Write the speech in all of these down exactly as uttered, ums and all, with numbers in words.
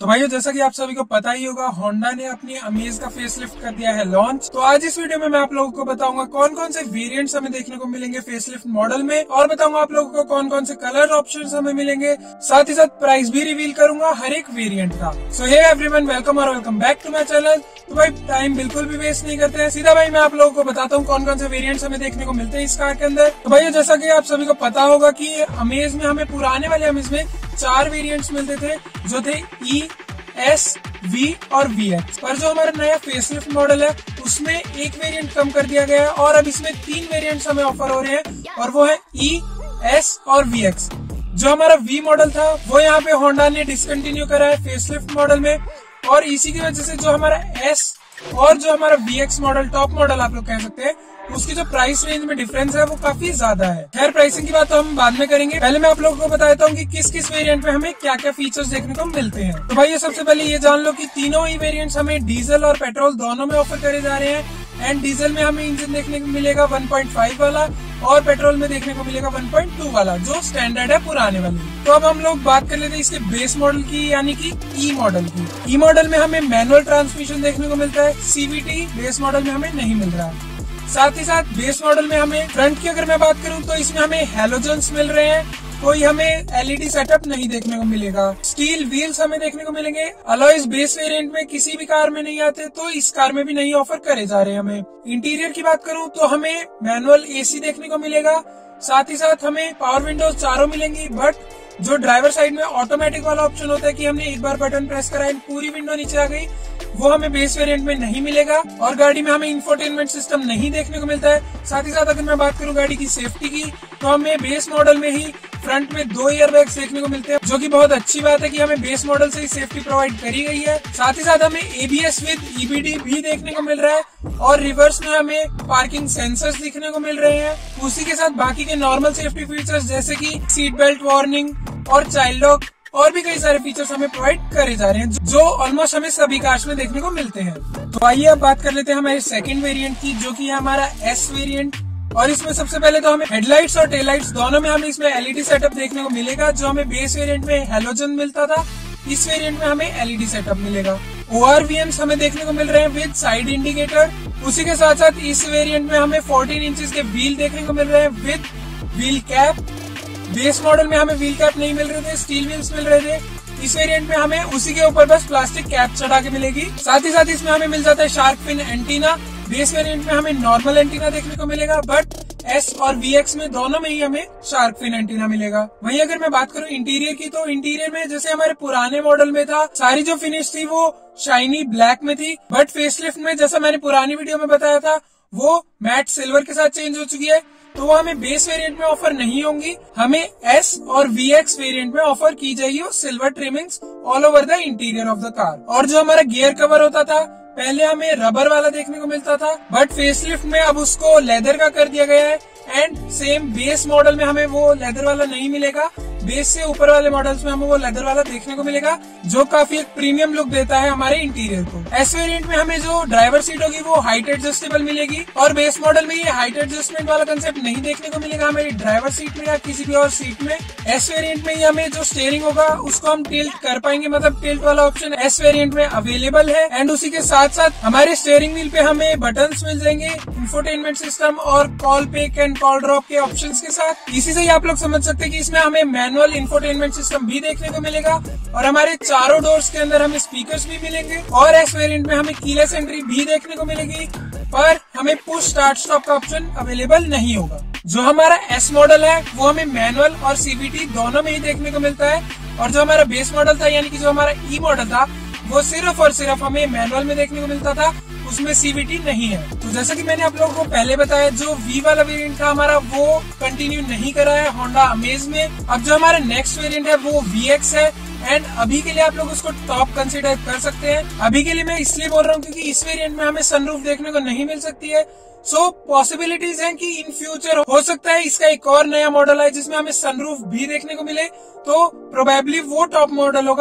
तो भाइयों जैसा कि आप सभी को पता ही होगा, होंडा ने अपनी अमेज का फेसलिफ्ट कर दिया है लॉन्च। तो आज इस वीडियो में मैं आप लोगों को बताऊंगा कौन कौन से वेरिएंट्स हमें देखने को मिलेंगे फेसलिफ्ट मॉडल में, और बताऊंगा आप लोगों को कौन कौन से कलर ऑप्शंस हमें मिलेंगे। साथ ही साथ प्राइस भी रिवील करूंगा हर एक वेरिएंट का। सो हे एवरीवन, वेलकम और welcome back to my channel. तो भाई टाइम बिल्कुल भी वेस्ट नहीं करते हैं, सीधा भाई मैं आप लोगों को बताता हूँ कौन कौन से वेरिएंट्स हमें देखने को मिलते हैं इस कार के अंदर। तो भाई जैसा कि आप सभी को पता होगा कि अमेज में हमें पुराने वाले अमेज में चार वेरिएंट्स मिलते थे, जो थे ई, एस, वी और वी एक्स। पर जो हमारा नया फेसलिफ्ट मॉडल है उसमें एक वेरिएंट कम कर दिया गया है और अब इसमें तीन वेरिएंट्स हमें ऑफर हो रहे हैं, और वो है ई, एस और वी एक्स। जो हमारा वी मॉडल था वो यहाँ पे होंडा ने डिसकंटिन्यू करा है फेसलिफ्ट मॉडल में, और इसी की वजह से जो हमारा एस और जो हमारा V X model, top model आप लोग कह सकते हैं, उसकी जो प्राइस रेंज में डिफरेंस है वो काफी ज्यादा है। खैर प्राइसिंग की बात तो हम बाद में करेंगे, पहले मैं आप लोगों को बता देता हूँ कि किस किस वेरिएंट में हमें क्या क्या फीचर्स देखने को मिलते हैं। तो भाई ये सबसे पहले ये जान लो कि तीनों ही वेरिएंट्स हमें डीजल और पेट्रोल दोनों में ऑफर करे जा रहे हैं। एंड डीजल में हमें इंजन देखने को मिलेगा वन पॉइंट फाइव वाला, और पेट्रोल में देखने को मिलेगा वन पॉइंट टू वाला, जो स्टैंडर्ड है पुराने वाले। तो अब हम लोग बात कर लेते हैं इसके बेस मॉडल की, यानी कि ई मॉडल की। ई मॉडल में हमें मैनुअल ट्रांसमिशन देखने को मिलता है, सीवीटी बेस मॉडल में हमें नहीं मिल रहा है। साथ ही साथ बेस मॉडल में हमें फ्रंट की अगर मैं बात करूं तो इसमें हमें हैलोजन्स मिल रहे हैं, कोई हमें एलईडी सेटअप नहीं देखने को मिलेगा। स्टील व्हील्स हमें देखने को मिलेंगे। अलॉयज बेस वेरिएंट में किसी भी कार में नहीं आते, तो इस कार में भी नहीं ऑफर करे जा रहे हैं हमें। इंटीरियर की बात करूं तो हमें मैनुअल एसी देखने को मिलेगा, साथ ही साथ हमें पावर विंडोज चारों मिलेंगी, बट जो ड्राइवर साइड में ऑटोमेटिक वाला ऑप्शन होता है कि हमने एक बार बटन प्रेस करा एंड पूरी विंडो नीचे आ गई, वो हमें बेस वेरिएंट में नहीं मिलेगा। और गाड़ी में हमें इंफोटेनमेंट सिस्टम नहीं देखने को मिलता है। साथ ही साथ अगर मैं बात करूं गाड़ी की सेफ्टी की, तो हमें बेस मॉडल में ही फ्रंट में दो एयर बैग्स देखने को मिलते हैं, जो कि बहुत अच्छी बात है कि हमें बेस मॉडल से ही सेफ्टी प्रोवाइड करी गई है। साथ ही साथ हमें एबीएस विद ईबीडी भी देखने को मिल रहा है, और रिवर्स में हमें पार्किंग सेंसर्स दिखने को मिल रहे हैं। उसी के साथ बाकी के नॉर्मल सेफ्टी फीचर्स जैसे कि सीट बेल्ट वार्निंग और चाइल्ड लॉक और भी कई सारे फीचर्स हमें प्रोवाइड करे जा रहे हैं, जो ऑलमोस्ट हमें सभी कार्स में देखने को मिलते हैं। तो आइए अब बात कर लेते हैं हमारे सेकंड वेरिएंट की, जो कि है हमारा एस वेरिएंट। और इसमें सबसे पहले तो हमें हेडलाइट्स और टेल लाइट्स दोनों में हमें इसमें एलईडी सेटअप देखने को मिलेगा। जो हमें बेस वेरिएंट में हैलोजन मिलता था, इस वेरिएंट में हमें एलईडी सेटअप मिलेगा। ओआरवीएम्स हमें देखने को मिल रहे हैं विद साइड इंडिकेटर। उसी के साथ साथ इस वेरिएंट में हमें फोर्टीन इंचेस के व्हील देखने को मिल रहे हैं with wheel cap. Base model में हमें व्हील कैप नहीं मिल रहे थे, स्टील व्हील्स मिल रहे थे। इस वेरिएंट में हमें उसी के ऊपर बस प्लास्टिक कैप चढ़ा के मिलेगी। साथ ही साथ इसमें हमें मिल जाता है shark fin antenna. Base variant में हमें नॉर्मल एंटीना देखने को मिलेगा, बट एस और वी एक्स में दोनों में ही हमें शार्क फिन एंटीना मिलेगा। वहीं अगर मैं बात करूं इंटीरियर की, तो इंटीरियर में जैसे हमारे पुराने मॉडल में था, सारी जो फिनिश थी वो शाइनी ब्लैक में थी, बट फेसलिफ्ट में जैसा मैंने पुरानी वीडियो में बताया था वो मैट सिल्वर के साथ चेंज हो चुकी है। तो वो हमें बेस वेरिएंट में ऑफर नहीं होंगी, हमें एस और वी एक्स वेरिएंट में ऑफर की जाएगी वो silver trimmings all over the interior of the car. और जो हमारा गियर कवर होता था, पहले हमें रबर वाला देखने को मिलता था, बट फेसलिफ्ट में अब उसको लेदर का कर दिया गया है। एंड सेम बेस मॉडल में हमें वो लेदर वाला नहीं मिलेगा, बेस से ऊपर वाले मॉडल्स में हमें वो लेदर वाला देखने को मिलेगा, जो काफी एक प्रीमियम लुक देता है हमारे इंटीरियर को। एस वेरिएंट में हमें जो ड्राइवर सीट होगी वो हाइट एडजस्टेबल मिलेगी, और बेस मॉडल में ये हाइट एडजस्टमेंट वाला कंसेप्ट नहीं देखने को मिलेगा हमें ड्राइवर सीट में या किसी भी और सीट में। एस वेरिएंट में ही हमें जो स्टीयरिंग होगा उसको हम टिल्ट कर पाएंगे, मतलब टिल्ट वाला ऑप्शन एस वेरिएंट में अवेलेबल है। एंड उसी के साथ साथ हमारे स्टीयरिंग व्हील पे हमें बटन्स मिल जाएंगे, इंफोटेनमेंट सिस्टम और call pick and call drop के ऑप्शंस के साथ। इसी से ही आप लोग समझ सकते हैं कि इसमें हमें मैनुअल इंफोटेनमेंट सिस्टम भी देखने को मिलेगा, और हमारे चारों डोर्स के अंदर हमें स्पीकर्स भी मिलेंगे। और एस वेरिएंट में हमें कीलेस एंट्री भी देखने को मिलेगी, पर हमें पुश स्टार्ट स्टॉप का ऑप्शन अवेलेबल नहीं होगा। जो हमारा एस मॉडल है वो हमें मैनुअल और सीवीटी दोनों में ही देखने को मिलता है, और जो हमारा बेस मॉडल था यानी कि जो हमारा ई मॉडल था वो सिर्फ और सिर्फ हमें मैनुअल में देखने को मिलता था, उसमें सीवीटी नहीं है। तो जैसा कि मैंने आप लोगों को पहले बताया, जो वी वाला वेरिएंट था हमारा वो कंटिन्यू नहीं करा है होंडा अमेज में। अब जो हमारा नेक्स्ट वेरिएंट है वो वी एक्स है, एंड अभी के लिए आप लोग उसको टॉप कंसीडर कर सकते हैं। अभी के लिए मैं इसलिए बोल रहा हूँ क्योंकि इस वेरिएंट में हमें सनरूफ देखने को नहीं मिल सकती है। सो पॉसिबिलिटीज हैं कि इन फ्यूचर हो सकता है इसका एक और नया मॉडल है जिसमें हमें सनरूफ भी देखने को मिले, तो प्रोबेबली वो टॉप मॉडल होगा।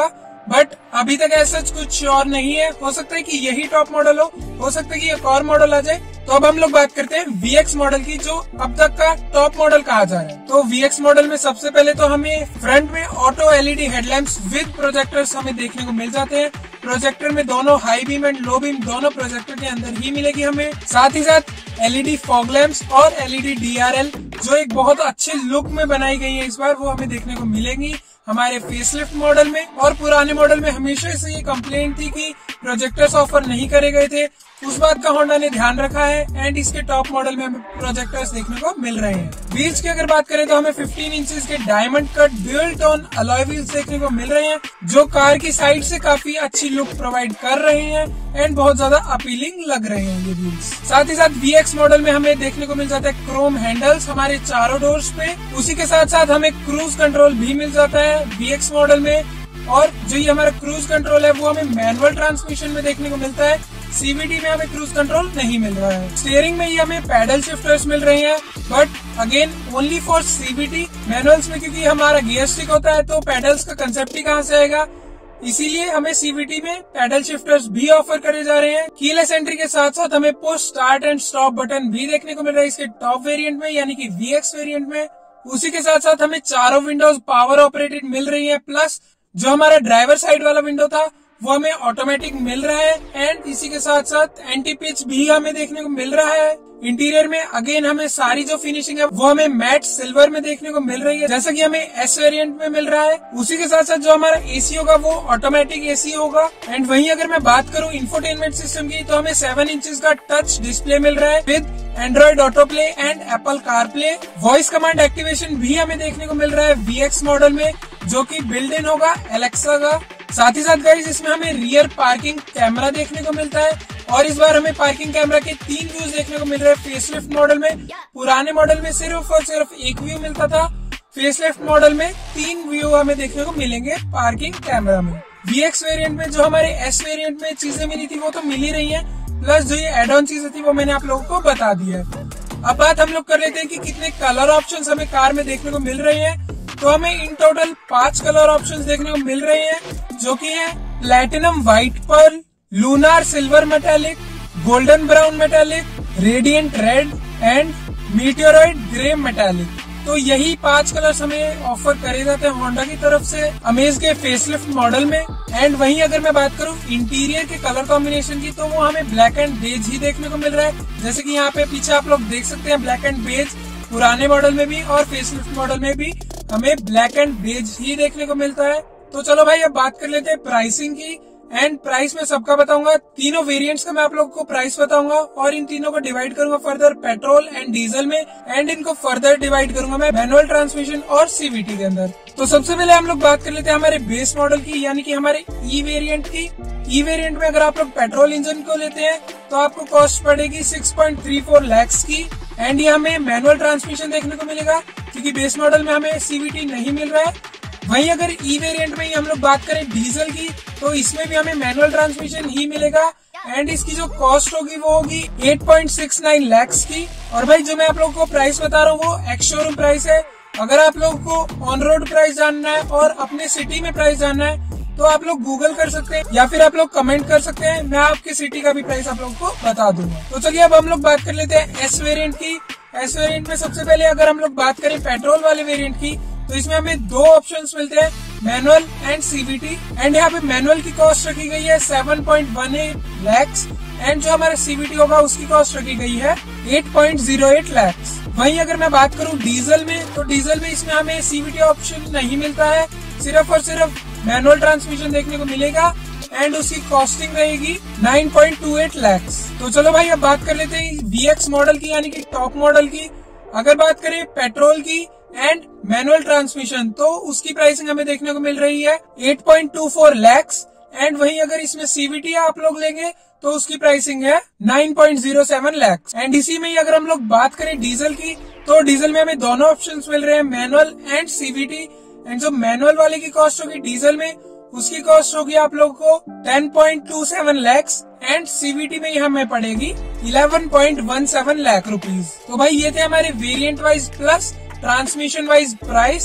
बट अभी तक ऐसा कुछ श्योर नहीं है। हो सकता है कि यही टॉप मॉडल हो, हो सकता है कि एक और मॉडल आ जाए। तो अब हम लोग बात करते हैं वी एक्स मॉडल की, जो अब तक का टॉप मॉडल कहा जा रहा है। तो वी एक्स मॉडल में सबसे पहले तो हमें फ्रंट में auto LED headlamps with projectors हमें देखने को मिल जाते हैं। प्रोजेक्टर में दोनों high beam and low beam दोनों प्रोजेक्टर के अंदर ही मिलेगी हमें। साथ ही साथ एलईडी फॉग लैंप्स और एलईडी डीआरएल जो एक बहुत अच्छे लुक में बनाई गई है इस बार, वो हमें देखने को मिलेंगी हमारे फेसलिफ्ट मॉडल में। और पुराने मॉडल में हमेशा से ये कंप्लेंट थी कि प्रोजेक्टर्स ऑफर नहीं करे गए थे, उस बात का होंडा ने ध्यान रखा है एंड इसके टॉप मॉडल में हमें प्रोजेक्टर्स देखने को मिल रहे हैं। व्हील्स की अगर बात करें तो हमें पंद्रह इंचेस के diamond cut dual tone alloy wheels देखने को मिल रहे हैं, जो कार की साइड से काफी अच्छी लुक प्रोवाइड कर रहे हैं एंड बहुत ज्यादा अपीलिंग लग रहे हैं ये व्हील्स। साथ ही साथ वी एक्स मॉडल में हमें देखने को मिल जाता है क्रोम हैंडल्स हमारे चारों डोर्स पे। उसी के साथ साथ हमें क्रूज कंट्रोल भी मिल जाता है वी एक्स मॉडल में, और जो ये हमारा क्रूज कंट्रोल है वो हमें मैनुअल ट्रांसमिशन में देखने को मिलता है। सीवीटी में हमें क्रूज कंट्रोल नहीं मिल रहा है। स्टीयरिंग में ये हमें पैडल शिफ्टर्स मिल रहे हैं, but again only for CVT. Manuals में क्योंकि हमारा गियर स्टिक होता है तो पैडल्स का कंसेप्ट ही कहाँ से आएगा, इसीलिए हमें सीवीटी में पैडल शिफ्टर्स भी ऑफर करे जा रहे हैं। कीलेस एंट्री के साथ साथ हमें push start and stop button भी देखने को मिल रहा है इसके टॉप वेरिएंट में, यानी कि वी एक्स वेरिएंट में। उसी के साथ साथ हमें चारों विंडोज पावर ऑपरेटेड मिल रही है, प्लस जो हमारा ड्राइवर साइड वाला विंडो था वो हमें ऑटोमेटिक मिल रहा है एंड इसी के साथ साथ एंटी पिच भी हमें देखने को मिल रहा है। इंटीरियर में अगेन हमें सारी जो फिनिशिंग है वो हमें मैट सिल्वर में देखने को मिल रही है, जैसा कि हमें एस वेरिएंट में मिल रहा है। उसी के साथ साथ जो हमारा एसी होगा वो ऑटोमेटिक एसी होगा। एंड वहीं अगर मैं बात करूं इंफोटेनमेंट सिस्टम की, तो हमें सेवन इंचेस का टच डिस्प्ले मिल रहा है with Android auto play and Apple car play. Voice command activation भी हमें देखने को मिल रहा है वी एक्स मॉडल में, जो कि बिल्ड इन होगा एलेक्सा का। साथ ही साथ गाइस इसमें हमें रियर पार्किंग कैमरा देखने को मिलता है, और इस बार हमें पार्किंग कैमरा के तीन व्यूज देखने को मिल रहे हैं फेसलिफ्ट मॉडल में। पुराने मॉडल में सिर्फ और सिर्फ एक व्यू मिलता था, फेसलिफ्ट मॉडल में तीन व्यू हमें देखने को मिलेंगे पार्किंग कैमरा में। वी एक्स वेरिएंट में जो हमारे एस वेरिएंट में चीजें मिली थी वो तो मिल ही रही है, प्लस जो ये एड ऑन चीजें थी वो मैंने आप लोगों को बता दी है। अब बात हम लोग कर लेते हैं कि कितने कलर ऑप्शंस हमें कार में देखने को मिल रहे हैं। तो हमें इन टोटल पांच कलर ऑप्शंस देखने को मिल रहे हैं, जो कि है platinum white pearl, lunar silver metallic, golden brown metallic, radiant red and meteoroid grey metallic. तो यही पांच कलर्स हमें ऑफर करे जाते हैं होंडा की तरफ से अमेज के फेसलिफ्ट मॉडल में। एंड वहीं अगर मैं बात करूं इंटीरियर के कलर कॉम्बिनेशन की, तो वो हमें ब्लैक एंड बेज ही देखने को मिल रहा है, जैसे कि यहाँ पे पीछे आप लोग देख सकते हैं ब्लैक एंड बेज पुराने मॉडल में भी और फेसलिफ्ट मॉडल में भी हमें ब्लैक एंड बेज ही देखने को मिलता है। तो चलो भाई अब बात कर लेते हैं प्राइसिंग की। एंड प्राइस में सबका बताऊंगा, तीनों वेरिएंट्स का मैं आप लोगों को प्राइस बताऊंगा, और इन तीनों को डिवाइड करूंगा फर्दर पेट्रोल एंड डीजल में, एंड इनको फर्दर डिवाइड करूंगा मैं मैनुअल ट्रांसमिशन और सीवीटी के अंदर। तो सबसे पहले हम लोग बात कर लेते हैं हमारे बेस मॉडल की, यानी कि हमारे ई वेरिएंट की। ई वेरिएंट में अगर आप लोग पेट्रोल इंजन को लेते हैं तो आपको कॉस्ट पड़ेगी six point three four lakhs की, एंड ये हमें मैनुअल ट्रांसमिशन देखने को मिलेगा क्योंकि बेस मॉडल में हमें सीवीटी नहीं मिल रहा है। वहीं अगर ई वेरिएंट में ही हम लोग बात करें डीजल की, तो इसमें भी हमें मैनुअल ट्रांसमिशन ही मिलेगा, एंड इसकी जो कॉस्ट होगी वो होगी eight point six nine lakhs की। और भाई जो मैं आप लोगों को प्राइस बता रहा हूँ वो एक्स शोरूम प्राइस है। अगर आप लोगों को ऑन रोड प्राइस जानना है और अपने सिटी में प्राइस जानना है तो आप लोग गूगल कर सकते हैं या फिर आप लोग कमेंट कर सकते हैं, मैं आपकी सिटी का भी प्राइस आप लोगों को बता दूंगा। तो चलिए अब हम लोग बात कर लेते हैं एस वेरिएंट की। एस वेरिएंट में सबसे पहले अगर हम लोग बात करें पेट्रोल वाले वेरिएंट की, तो इसमें हमें दो ऑप्शंस मिलते हैं, मैनुअल एंड सीवीटी। एंड यहाँ पे मैनुअल की कॉस्ट रखी गई है seven point one eight lakhs, and जो हमारा सीवीटी होगा उसकी कॉस्ट रखी गई है eight point zero eight lakhs. वहीं अगर मैं बात करूँ डीजल में, तो डीजल में इसमें हमें सीवीटी ऑप्शन नहीं मिलता है, सिर्फ और सिर्फ मैनुअल ट्रांसमिशन देखने को मिलेगा, एंड उसकी कॉस्टिंग रहेगी nine point two eight lakhs. तो चलो भाई अब बात कर लेते हैं वी एक्स मॉडल की, यानी कि टॉप मॉडल की। अगर बात करें पेट्रोल की एंड मैनुअल ट्रांसमिशन, तो उसकी प्राइसिंग हमें देखने को मिल रही है eight point two four lakhs, and वहीं अगर इसमें सीवीटी आप लोग लेंगे तो उसकी प्राइसिंग है nine point zero seven lakhs. And इसी में ही अगर हम लोग बात करें डीजल की, तो डीजल में हमें दोनों ऑप्शंस मिल रहे हैं, मैनुअल एंड सीवीटी। एंड जो मैनुअल वाले की कॉस्ट होगी डीजल में, उसकी कॉस्ट होगी आप लोगों को ten point two seven lakhs, and CVT में हमें पड़ेगी eleven point one seven lakh rupees. तो भाई ये थे हमारे variant wise plus transmission wise price.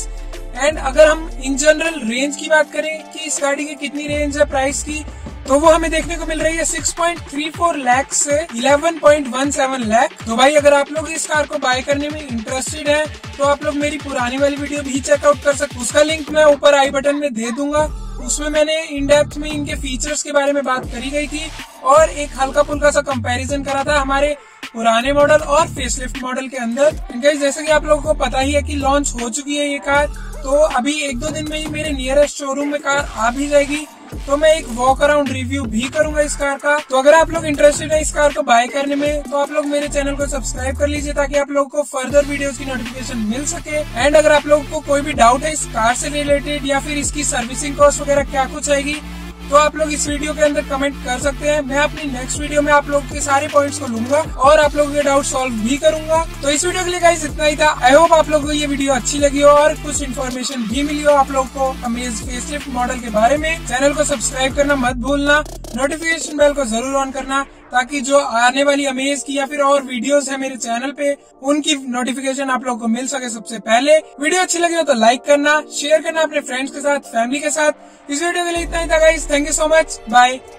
And अगर हम इन जनरल रेंज की बात करें कि इस गाड़ी की कितनी रेंज है प्राइस की, तो वो हमें देखने को मिल रही है छह पॉइंट तीन चार लाख से ग्यारह पॉइंट एक सात लाख। तो भाई अगर आप लोग इस कार को बाय करने में इंटरेस्टेड हैं तो आप लोग मेरी पुरानी वाली वीडियो भी चेकआउट कर सकते, उसका लिंक मैं ऊपर आई बटन में दे दूंगा। उसमें मैंने इन डेप्थ में इनके फीचर्स के बारे में बात करी गई थी और एक हल्का फुल्का सा कंपैरिजन करा था हमारे पुराने मॉडल और फेसलिफ्ट मॉडल के अंदर। गाइस जैसे कि आप लोगों को पता ही है कि लॉन्च हो चुकी है ये कार, तो अभी एक दो दिन में ही मेरे नियरेस्ट शोरूम में कार आ भी जाएगी, तो मैं एक वॉक अराउंड रिव्यू भी करूंगा इस कार का। तो अगर आप लोग इंटरेस्टेड है इस कार को बाय करने में तो आप लोग मेरे चैनल को सब्सक्राइब कर लीजिए ताकि आप लोगों को फर्दर वीडियोस की नोटिफिकेशन मिल सके। एंड अगर आप लोगों को कोई भी डाउट है इस कार से रिलेटेड या फिर इसकी सर्विसिंग कॉस्ट वगैरह क्या कुछ आएगी, तो आप लोग इस वीडियो के अंदर कमेंट कर सकते हैं। मैं अपनी नेक्स्ट वीडियो में आप लोगों के सारे पॉइंट्स को लूंगा और आप लोगों के डाउट सॉल्व भी करूंगा। तो इस वीडियो के लिए गाइस इतना ही था। आई होप आप लोगों को ये वीडियो अच्छी लगी हो और कुछ इन्फॉर्मेशन भी मिली हो आप लोगों को अमेज फेसलिफ्ट मॉडल के बारे में। चैनल को सब्सक्राइब करना मत भूलना, नोटिफिकेशन बेल को जरूर ऑन करना ताकि जो आने वाली अमेज की या फिर और वीडियोस है मेरे चैनल पे उनकी नोटिफिकेशन आप लोगों को मिल सके सबसे पहले। वीडियो अच्छी लगी हो तो लाइक करना, शेयर करना अपने फ्रेंड्स के साथ, फैमिली के साथ। इस वीडियो के लिए इतना ही था guys, thank you so much, bye.